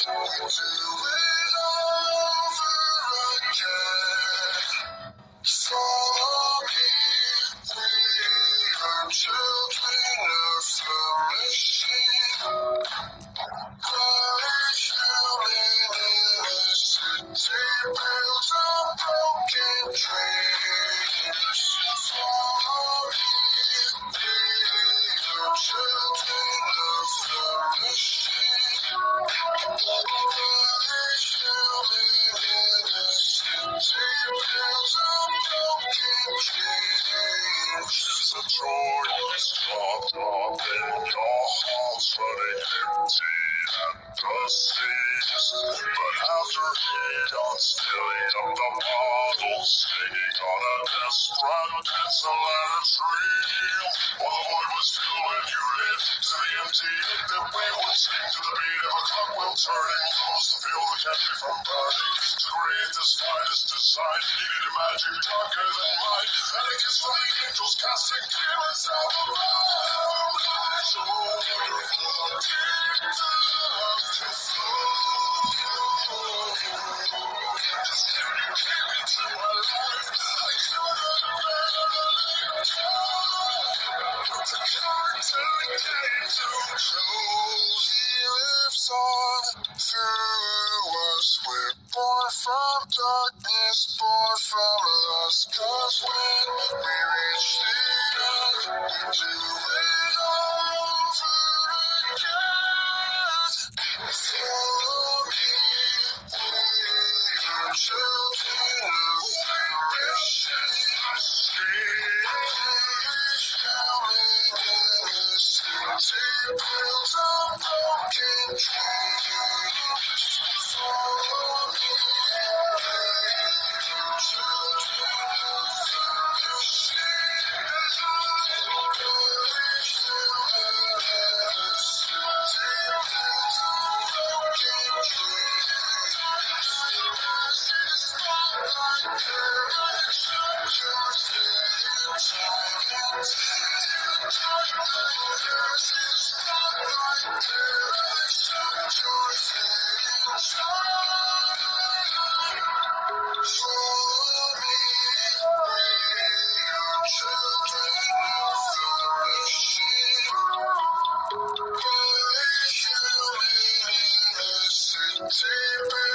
We do it over again. Follow me, we are children of the machine. Built on broken dreams. Follow me, we are children of the machine. Built on broken dreams. It's a joy that's dropped off in your hearts, running empty at the seas. But after he got filling up the bottles, singing on a desperate pencil and a tree. While the void was filled when you lit to the empty end that we would sing to the beat of a clock wheel turning. Almost to feel the country from burning. To create this finest design, needed a magic darker than mine. And a kiss from the angels casting demons out of love. So wonderful, deep to love to flow. Just you came into my life, I couldn't let go. The character came to close. He lives on through us. We're born from darkness, born from lust. 'Cause when we reach the end, we do it over again. Follow me, we are children of the machine. Built on broken dreams. Follow me, children of the machine. Children of the machine.